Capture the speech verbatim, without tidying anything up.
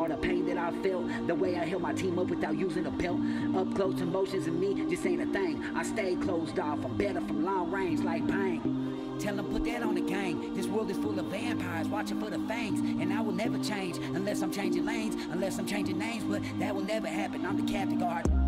all the pain that I felt, the way I held my team up without using a belt. Up close emotions in me just ain't a thing. I stay closed off, I'm better from long range like bang. Tell them put that on the gang. This world is full of vampires watching for the fangs, and I will never change unless I'm changing lanes, unless I'm changing names, but that will never happen. I'm the captain guard.